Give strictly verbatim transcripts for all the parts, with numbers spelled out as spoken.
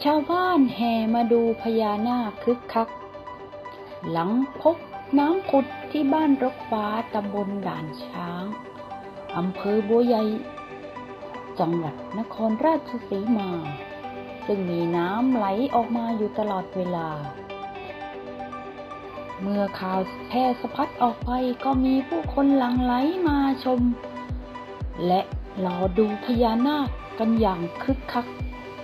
ชาวบ้านแห่มาดูพญานาคคึกคักหลังพบน้ำผุดที่บ้านรกฟ้าตำบลด่านช้างอำเภอบัวใหญ่จังหวัดนครราชสีมาซึ่งมีน้ำไหลออกมาอยู่ตลอดเวลาเมื่อข่าวแพร่สะพัดออกไปก็มีผู้คนหลั่งไหลมาชมและรอดูพญานาคกันอย่างคึกคัก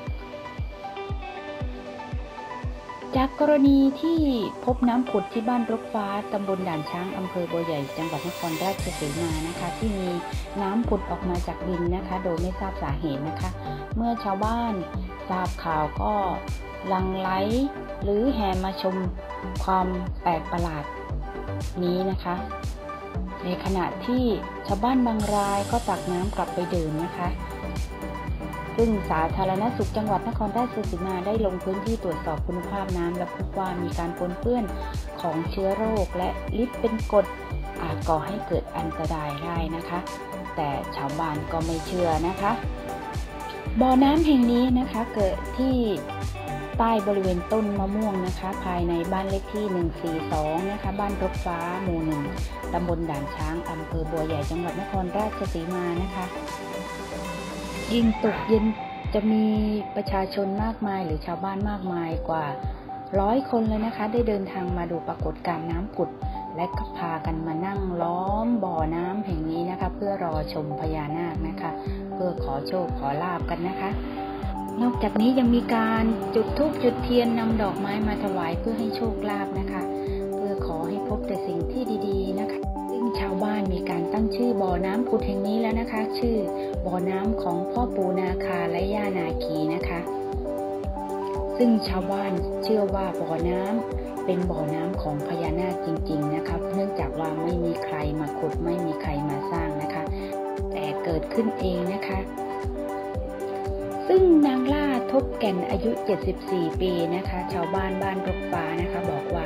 จากกรณีที่พบน้ำผุดที่บ้านรกฟ้าตำบลด่านช้างอำเภอบัวใหญ่จังหวัดนครราชสีมานะคะที่มีน้ำผุดออกมาจากดินนะคะโดยไม่ทราบสาเหตุนะคะเมื่อชาวบ้านทราบข่าวก็หลั่งไหลหรือแห่มาชมความแปลกประหลาดนี้นะคะในขณะที่ชาวบ้านบางรายก็ตักน้ำกลับไปดื่มนะคะซึ่งสาธารณสุขจังหวัดนครราชสีมาได้ลงพื้นที่ตรวจสอบคุณภาพน้ำและพบว่ามีการปนเปื้อนของเชื้อโรคและฤทธิ์เป็นกรดอาจก่อให้เกิดอันตรายได้นะคะแต่ชาวบ้านก็ไม่เชื่อนะคะบ่อน้ำแห่งนี้นะคะเกิดที่ใต้บริเวณต้นมะม่วงนะคะภายในบ้านเลขที่หนึ่งสี่สองนะคะบ้านรกฟ้าหมู่หนึ่งตำบลด่านช้างอำเภอบัวใหญ่จังหวัดนครราชสีมานะคะยิ่งตกเย็นจะมีประชาชนมากมายหรือชาวบ้านมากมายกว่าร้อยคนเลยนะคะได้เดินทางมาดูปรากฏการณ์น้ำผุดและก็พากันมานั่งล้อมบ่อน้ำแห่งนี้นะคะเพื่อรอชมพญานาคนะคะเพื่อขอโชคขอลาภกันนะคะนอกจากนี้ยังมีการจุดธูปจุดเทียนนำดอกไม้มาถวายเพื่อให้โชคลาภนะคะเพื่อขอให้พบแต่สิ่งที่ดีๆนะคะซึ่งชาวบ้านมีการตั้งชื่อบ่อน้ำผุดแห่งนี้แล้วนะคะชื่อบ่อน้ำของพ่อปู่นาคาและย่านาคีนะคะซึ่งชาวบ้านเชื่อว่าบ่อน้ำเป็นบ่อน้ำของพญานาคจริงๆนะคะเนื่องจากว่าไม่มีใครมาขุดไม่มีใครมาสร้างนะคะแต่เกิดขึ้นเองนะคะซึ่งนางล่าทบแก่นอายุเจ็ดสิบสี่ปีนะคะชาวบ้านบ้านรกฟ้านะคะบอกว่า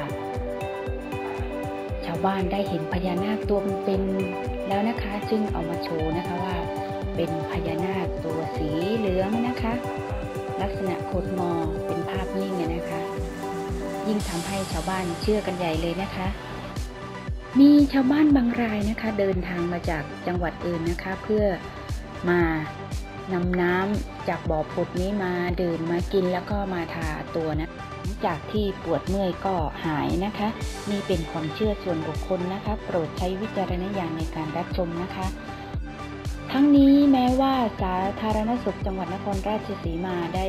ชาวบ้านได้เห็นพญานาคตัวเป็นๆแล้วนะคะจึงเอามาโชว์นะคะว่าเป็นพญานาคตัวสีเหลืองนะคะลักษณะโคตรงอเป็นภาพนิ่งนะคะยิ่งทำให้ชาวบ้านเชื่อกันใหญ่เลยนะคะมีชาวบ้านบางรายนะคะเดินทางมาจากจังหวัดอื่นนะคะเพื่อมานำน้ำจากบ่อผุดนี้มาดื่มมากินแล้วก็มาทาตัวนะจากที่ปวดเมื่อยก็หายนะคะนี่เป็นความเชื่อส่วนบุคคลนะคะโปรดใช้วิจารณญาณในการรับชมนะคะทั้งนี้แม้ว่าสาธารณสุขจังหวัดนครราชสีมาได้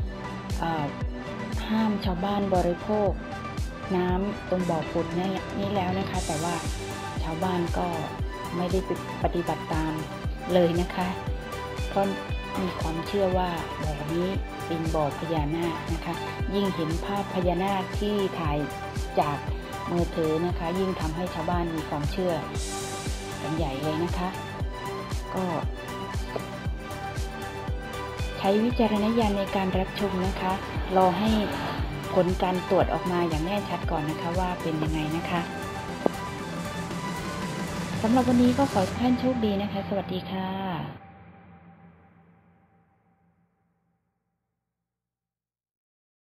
ห้ามชาวบ้านบริโภคน้ำตรงบ่อผุดนี้แล้วนะคะแต่ว่าชาวบ้านก็ไม่ได้ปฏิบัติตามเลยนะคะเพราะมีความเชื่อว่าบ่อนี้เป็นบ่อพญานาคนะคะยิ่งเห็นภาพพญานาคที่ถ่ายจากมือถือนะคะยิ่งทำให้ชาวบ้านมีความเชื่อกันใหญ่เลยนะคะก็ใช้วิจารณญาณในการรับชมนะคะรอให้ผลการตรวจออกมาอย่างแน่ชัดก่อนนะคะว่าเป็นยังไงนะคะสำหรับวันนี้ก็ขอให้ทุกท่านโชคดีนะคะสวัสดีค่ะ